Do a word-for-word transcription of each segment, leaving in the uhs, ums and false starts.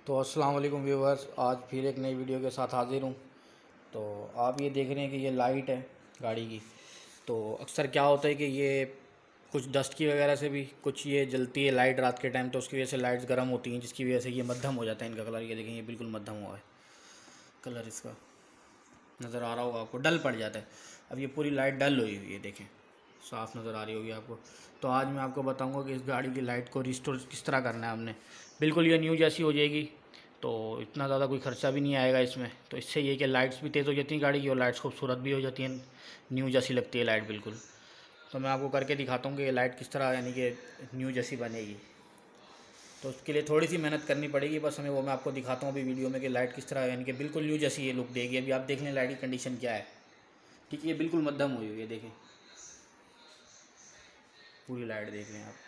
तो अस्सलाम वालेकुम व्यूवर्स, आज फिर एक नई वीडियो के साथ हाज़िर हूँ। तो आप ये देख रहे हैं कि ये लाइट है गाड़ी की। तो अक्सर क्या होता है कि ये कुछ डस्ट की वगैरह से भी कुछ ये जलती है लाइट रात के टाइम, तो उसकी वजह से लाइट्स गर्म होती हैं, जिसकी वजह से ये मध्यम हो जाता है इनका कलर। ये देखें, ये बिल्कुल मध्यम हुआ है कलर, इसका नज़र आ रहा होगा आपको, डल पड़ जाता है। अब ये पूरी लाइट डल हुई हुई है, देखें साफ़ नज़र आ रही होगी आपको। तो आज मैं आपको बताऊंगा कि इस गाड़ी की लाइट को रिस्टोर किस तरह करना है हमने। बिल्कुल ये न्यू जैसी हो जाएगी, तो इतना ज़्यादा कोई ख़र्चा भी नहीं आएगा इसमें। तो इससे ये कि लाइट्स भी तेज़ हो जाती हैं गाड़ी की, और लाइट्स खूबसूरत भी हो जाती हैं, न्यू जैसी लगती है लाइट बिल्कुल। तो मैं आपको करके दिखाता हूँ कि ये लाइट किस तरह यानी कि न्यू जैसी बनेगी। तो उसके लिए थोड़ी सी मेहनत करनी पड़ेगी बस हमें, वो मैं आपको दिखाता हूँ अभी वीडियो में कि लाइट किस तरह यानी कि बिल्कुल न्यू जैसी ये लुक देगी। अभी आप देख लें लाइट की कंडीशन क्या है। ठीक है, ये बिल्कुल मध्यम हुई हुई है, देखें पूरी लाइट देख लें आप।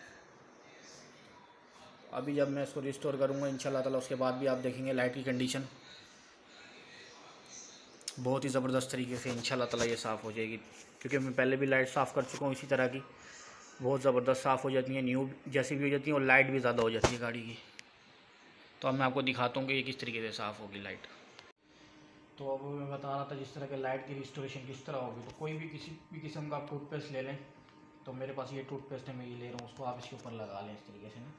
अभी जब मैं इसको रिस्टोर करूँगा इंशाल्लाह ताला, उसके बाद भी आप देखेंगे लाइट की कंडीशन बहुत ही ज़बरदस्त तरीके से इंशाल्लाह ताला ये साफ़ हो जाएगी। क्योंकि मैं पहले भी लाइट साफ़ कर चुका हूँ इसी तरह की, बहुत ज़बरदस्त साफ़ हो जाती है, न्यू जैसी भी हो जाती है, और लाइट भी ज़्यादा हो जाती है गाड़ी की। तो अब मैं आपको दिखाता हूँ कि ये किस तरीके से साफ़ होगी लाइट। तो अब मैं बता रहा था जिस तरह के लाइट की रिस्टोरेशन किस तरह होगी। तो कोई भी किसी भी किस्म का आप टूथपेस्ट ले लें। तो मेरे पास ये टूथपेस्ट है, मैं ये ले रहा हूँ, उसको आप इसके ऊपर लगा लें इस तरीके से ना,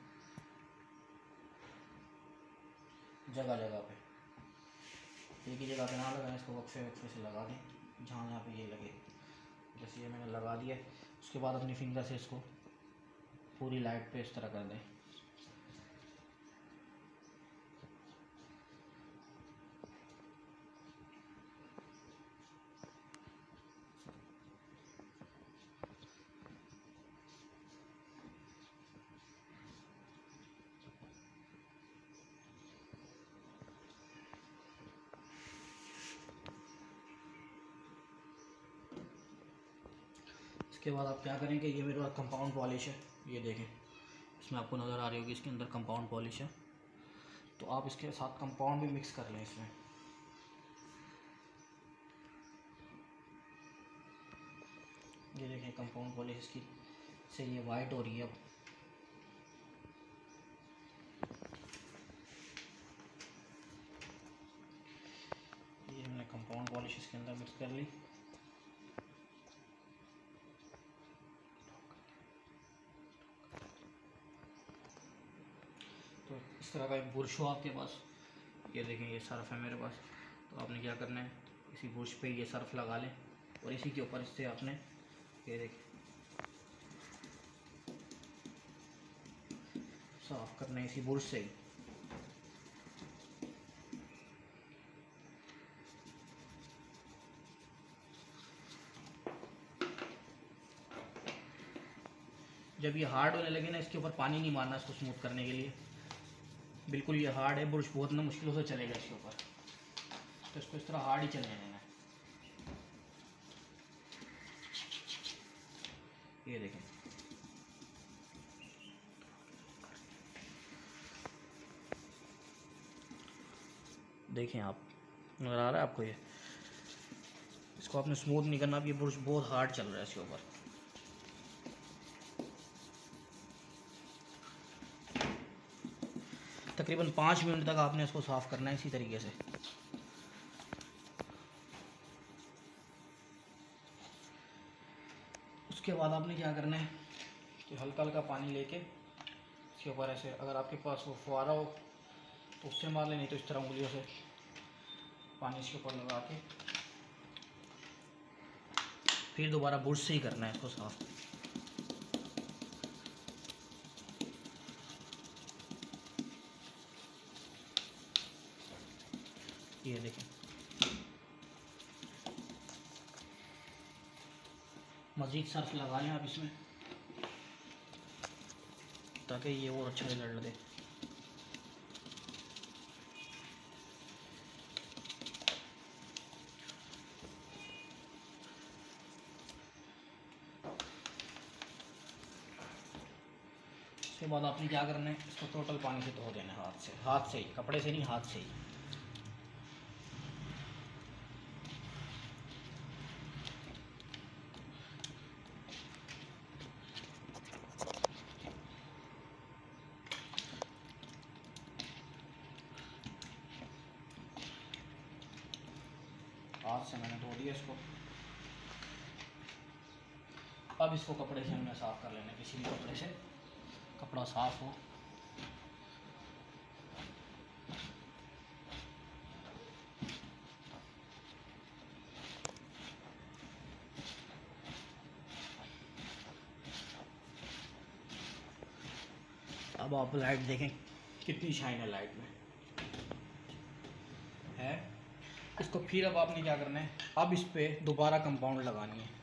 जगह जगह पे, एक ही जगह पे ना लगाएं, इसको वक्फे वक्फे से लगा दें जहाँ जहाँ पे ये लगे। जैसे ये मैंने लगा दिया, उसके बाद अपनी फिंगर से इसको पूरी लाइट पे इस तरह कर दें। इसके बाद आप क्या करें कि ये मेरे पास कंपाउंड पॉलिश है, ये देखें इसमें आपको नज़र आ रही होगी, इसके अंदर कंपाउंड पॉलिश है। तो आप इसके साथ कंपाउंड भी मिक्स कर लें इसमें। ये देखें कंपाउंड पॉलिश इसकी से ये वाइट हो रही है अब। ये मैंने कंपाउंड पॉलिश इसके अंदर मिक्स कर ली। तो इस तरह का एक बुरश हो आपके पास, ये देखें ये सर्फ़ है मेरे पास। तो आपने क्या करना है, इसी बुरश पे ये सर्फ़ लगा लें, और इसी के ऊपर इससे आपने ये देखें साफ़ करना है इसी बुरश से ही। जब ये हार्ड होने लगे ना, इसके ऊपर पानी नहीं मारना इसको स्मूथ करने के लिए। बिल्कुल ये हार्ड है, ब्रश बहुत ना मुश्किलों से चलेगा इसके ऊपर, तो इसको इस तरह हार्ड ही चलने देना है। ये देखें देखें आप, नज़र आ रहा है आपको ये। इसको आपने स्मूथ नहीं करना, अब ये ब्रश बहुत हार्ड चल रहा है इसके ऊपर। तकरीबन पाँच मिनट तक आपने इसको साफ़ करना है इसी तरीके से। उसके बाद आपने क्या करना है कि हल्का हल्का पानी लेके इसके ऊपर ऐसे, अगर आपके पास वो फुहारा हो तो उससे मार लें, नहीं तो इस तरह उंगलियों से पानी इसके ऊपर लगा के फिर दोबारा ब्रश से ही करना है इसको साफ़। ये देखें मज़ीद सर्फ लगा लें आप इसमें, ताकि ये और अच्छा रिजल्ट दे। उसके बाद आपने क्या करना है, इसको टोटल पानी से धो देना है, हाथ से, हाथ से ही, कपड़े से नहीं, हाथ से ही। हाथ से मैंने धो दिया इसको। अब इसको कपड़े से हमने साफ़ कर लेना, किसी भी कपड़े से कपड़ा साफ़ हो। अब आप लाइट देखें कितनी शाइन है लाइट में है। इसको फिर अब आपने क्या करना है, अब इस पे दोबारा कंपाउंड लगानी है।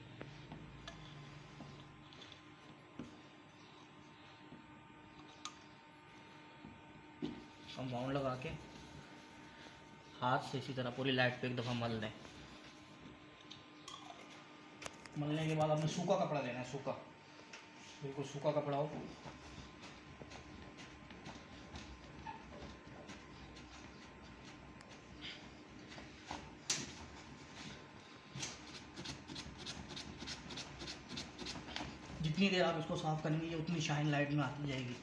कंपाउंड लगा के हाथ से इसी तरह पूरी लाइट पे एक दफ़ा मल दें। मलने के बाद आपने सूखा कपड़ा लेना है, सूखा बिल्कुल सूखा कपड़ा हो। जितनी देर आप इसको साफ़ करेंगे उतनी शाइन लाइट में आती जाएगी।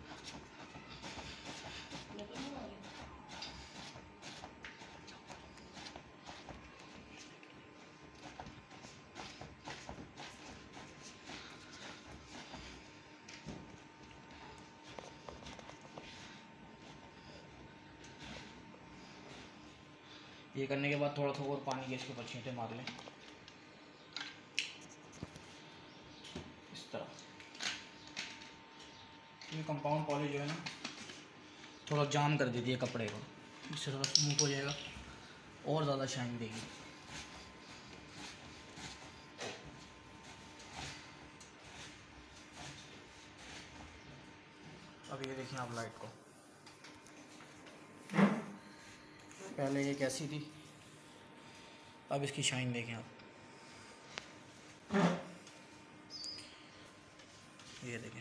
ये करने के बाद थोड़ा थोड़ा और पानी के इसके ऊपर छींटे मार लें इस तरह। ये कंपाउंड पॉलिश जो है ना थोड़ा जाम कर देती है कपड़े को, इससे थोड़ा स्मूथ हो जाएगा और ज़्यादा शाइन देगी। अब ये देखिए आप लाइट को, पहले ये कैसी थी, अब इसकी शाइन देखें आप। ये देखें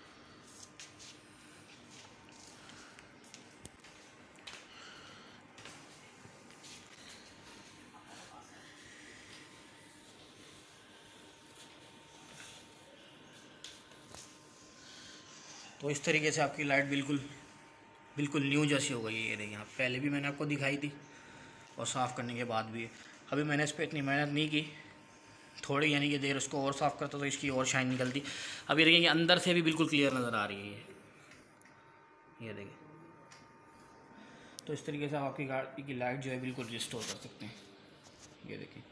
तो इस तरीके से आपकी लाइट बिल्कुल बिल्कुल न्यू जैसी हो गई है। ये देखिए आप, पहले भी मैंने आपको दिखाई थी और साफ़ करने के बाद भी। अभी मैंने इस पर इतनी मेहनत नहीं की, थोड़ी यानी कि देर उसको और साफ़ करता तो इसकी और शाइन निकलती। अब ये देखिए कि अंदर से भी बिल्कुल क्लियर नज़र आ रही है ये ये देखिए। तो इस तरीके से आप आपकी गाड़ी की लाइट जो है बिल्कुल रिस्टोर कर सकते हैं। ये देखिए।